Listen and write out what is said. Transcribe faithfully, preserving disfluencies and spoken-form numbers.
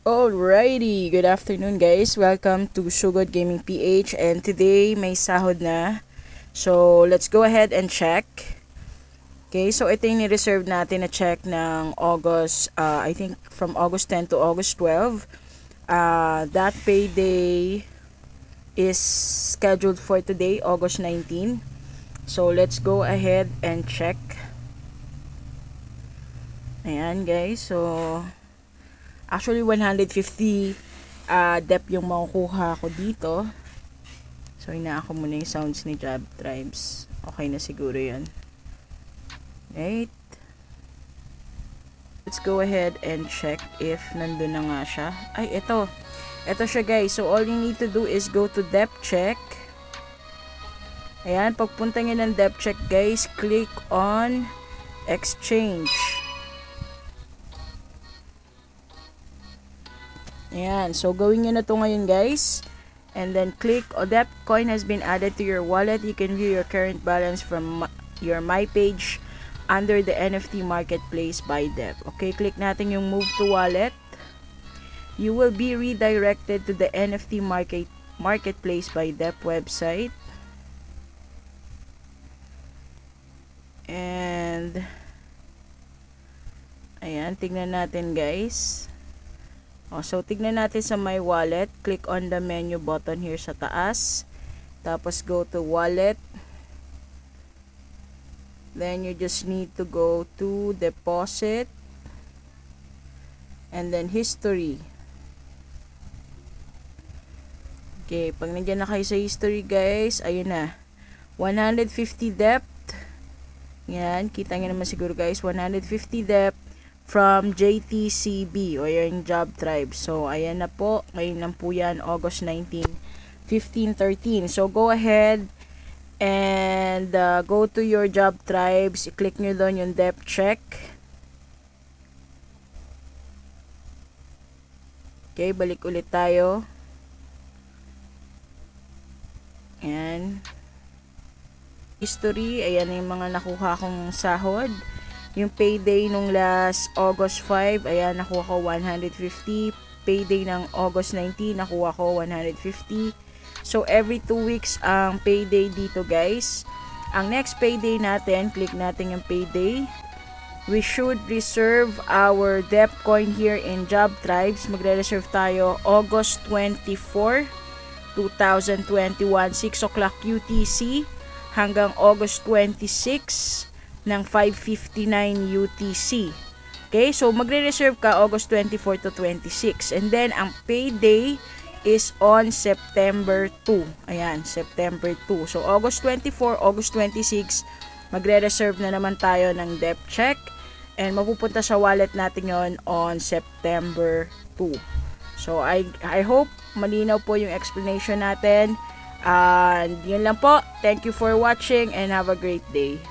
Alrighty, good afternoon guys. Welcome to Sugod Gaming P H, and today may sahod na. So, let's go ahead and check. Okay, so ito yung ni-reserve natin na check ng August, uh, I think from August tenth to August twelfth. Uh, that payday is scheduled for today, August nineteenth. So, let's go ahead and check. Ayan guys, so actually one hundred fifty uh, dep yung makukuha ko dito. So ina ako muna yung sounds ni JobTribes. Okay na siguro yan. Right. Let's go ahead and check if nandun na nga siya. Ay, ito. Ito siya guys. So all you need to do is go to DeapCheck. Ayan, pagpunta nyo ng DeapCheck guys, click on Exchange. Ayan, so gawin nyo na to ngayon guys, and then click oh, Dep coin has been added to your wallet. You can view your current balance from your my page under the N F T Marketplace by Dep. Okay, click natin yung move to wallet. You will be redirected to the N F T market Marketplace by Dep website, and ayan, tignan natin guys. Oh, so, tignan natin sa My Wallet. Click on the menu button here sa taas. Tapos, go to Wallet. Then, you just need to go to Deposit. And then, History. Okay, pag nandiyan na kayo sa History, guys, ayun na. one hundred fifty dep. Yan, kita nyo naman siguro, guys. one hundred fifty dep. From J T C B o yung JobTribes. So, ayan na po. Ngayon lang po yan, August nineteenth, fifteen thirteen. So, go ahead and uh, go to your JobTribes. I-click nyo doon yung DeapCheck. Okay, balik ulit tayo. Ayan. History. Ayan yung mga nakuha kong sahod. Yung payday nung last August five, ayan, nakuha ko one hundred fifty. Payday ng August nineteen, nakuha ko one hundred fifty. So, every two weeks ang payday dito, guys. Ang next payday natin, click natin yung payday. We should reserve our Dep coin here in JobTribes. Magre-reserve tayo August twenty-fourth, two thousand twenty-one, six o'clock U T C hanggang August twenty-sixth ng five fifty-nine U T C. Okay, so magre-reserve ka August twenty-fourth to twenty-sixth. And then, ang payday is on September two. Ayan, September two. So, August twenty-fourth, August twenty-sixth, magre-reserve na naman tayo ng DeapCheck. And mapupunta sa wallet natin yon on September two. So, I, I hope malinaw po yung explanation natin. And yun lang po. Thank you for watching and have a great day.